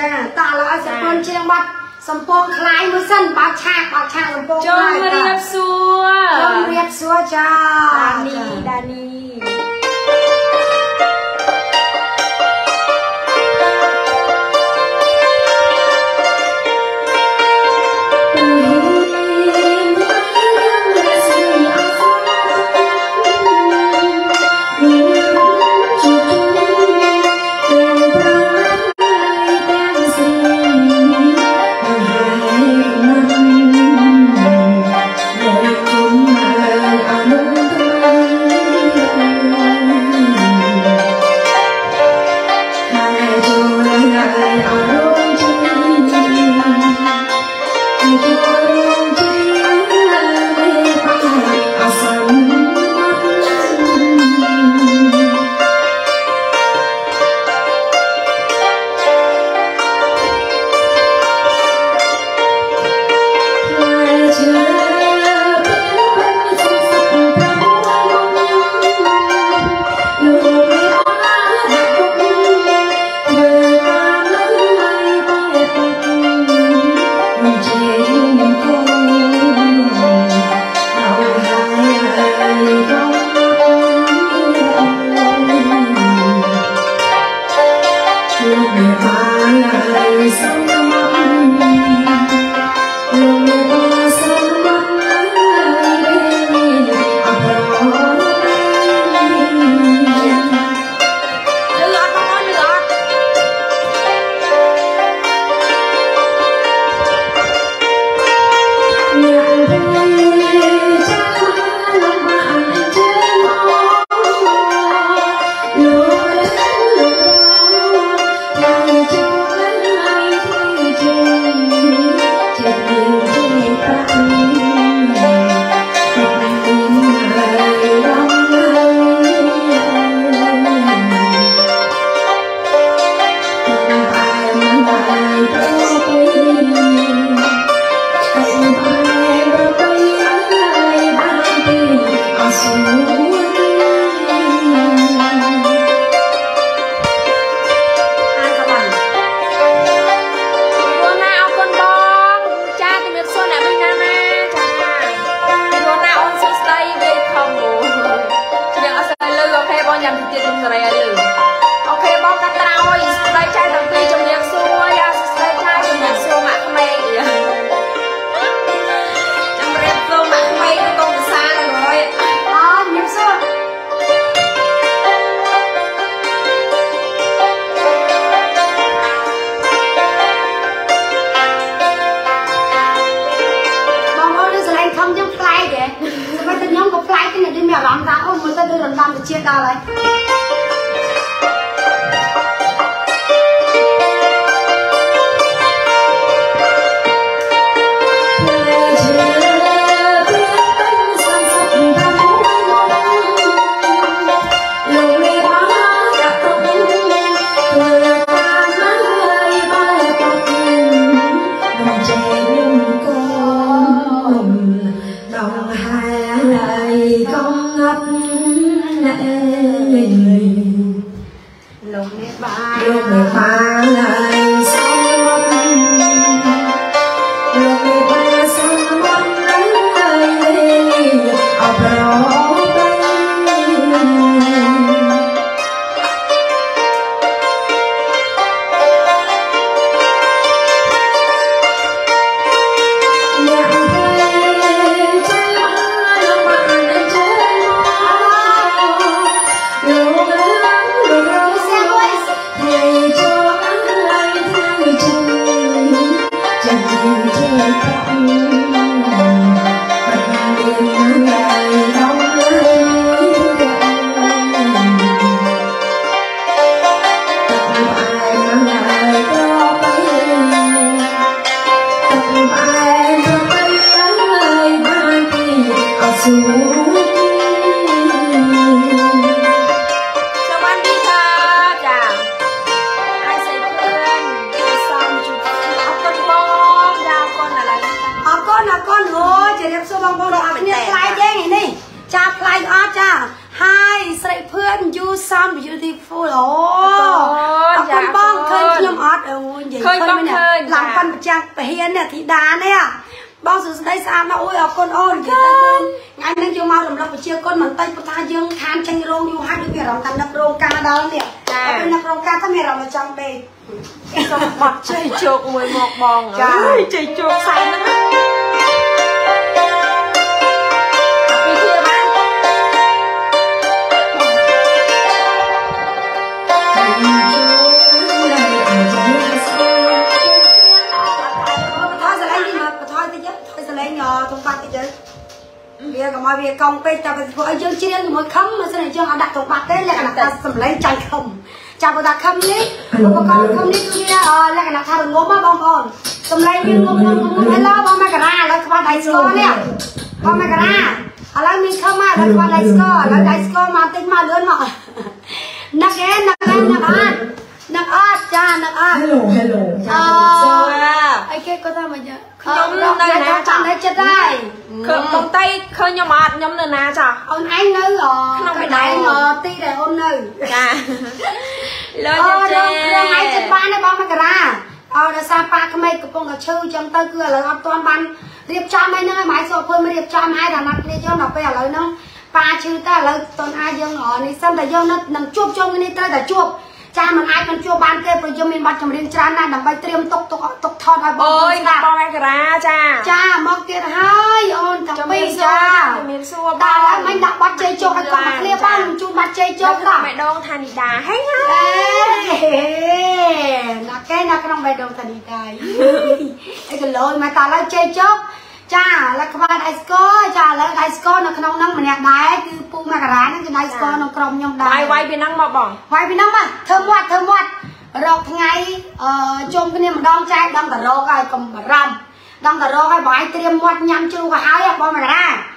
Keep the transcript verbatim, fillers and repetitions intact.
cha ta là sẽ con chiên bát sầm pong khai mới sân bát cha bát cha sầm pong khai cho riệp xua cho riệp xua cha Dani Dani cha ផ្លៃអត់ចាហើយស្រីភឿន Congratulations you sound beautiful អូអរគុណបងឃើញខ្ញុំអត់អូនិយាយឃើញបងឃើញឡើងប៉ាន់ប្រចាំងពហិននេះធីតានេះបងសួស្ដីស្អាតណាស់អូយអរគុណអូននិយាយទៅថ្ងៃនេះយើងមករំលឹកប្រជាជនបន្តិចព្រោះថាយើងខានចេញរោងយូរហើយដូចមានអារម្មណ៍ថានឹករោងការដល់នេះតែពេលនឹករោងការទៅមានអារម្មណ៍ចង់ដេកសូមបាត់ជ័យជោគមួយមកបងអើយជ័យជោគសែនហ្នឹងវាកុំឲ្យវាកង់ពេកតែព្រោះឲ្យយើងច្រៀងជាមួយខំមិនស្អីយើងអត់ដាក់ក្នុងបាត់ទេលក្ខណៈថាសម្លេងចាញ់ខំចាំបើថាខំនេះឧបករណ៍ខំនេះគឺវាលក្ខណៈថារងំហ៎បងប្អូនសម្លេងវាងំងំងំឥឡូវបងមករាឥឡូវខ្វះដៃស្គរនេះបងមករាឥឡូវមានខំមកឥឡូវខ្វះដៃស្គរឥឡូវដៃស្គរមកតិចមកលឿនមកណាក់ឯណាក់ឯណាក់អត់ណាក់អត់ចាណាក់អត់ Hello Hello ចាអីគេគាត់ថាមកខ្ញុំនៅណាចាំនៅចិត្តហើយគឺបងតៃឃើញខ្ញុំអត់ខ្ញុំនៅណាចាអូនឯងនៅក្នុងកន្លែងទីដែលអូននៅចាលើចាចាខ្ញុំឯងចិត្តបានទេបងមករាអោដោយសារប៉ាក្មេកកំពុងតែឈឺអញ្ចឹងទៅគឺឥឡូវអត់ទាន់បានរៀបចំអីហ្នឹងហើយម៉ែសុភើមករៀបចំឲ្យដល់ណាត់គ្នាយើងដល់ពេលឥឡូវហ្នឹងប៉ាឈឺទៅឥឡូវតនអាចយើងនេះសិនតែយើងនឹងជួបជុំគ្នាត្រូវតែជួបចាមិនអាចមិនជួបបានទេព្រោះយើងមានប័ណ្ណចម្រៀងច្រើនណាស់ដើម្បីត្រៀមទុកទុកទុកថតឲ្យបងអូយបងមករាចាចាមកទៀតហើយអូនតាពីចាមានសួរបាទឥឡូវមិនដាក់ប័ណ្ណជ័យជោគឲ្យគាត់មកគ្នាបងជូនប័ណ្ណជ័យជោគដល់បេះដូងថានីតាហេណាគេនៅក្នុងបេះដូងថានីតាអីក៏លយមកតឥឡូវជ័យជោគចាឥឡូវខ្វះដៃស្គរចាឥឡូវដៃស្គរនៅក្នុងហ្នឹងម្នាក់ដែរគឺពូមករាហ្នឹងគឺដៃស្គរក្នុងក្រុមខ្ញុំដែរហើយវាយពីហ្នឹងមកបងវាយពីហ្នឹងមកធ្វើមាត់ធ្វើមាត់រកថ្ងៃអឺជុំគ្នាម្ដងចែកដល់តរោកហើយកុំបារម្ភដល់តរោកហើយបងឯងត្រៀមមាត់ញ៉ាំជ្រូកឲ្យហើយបងមករា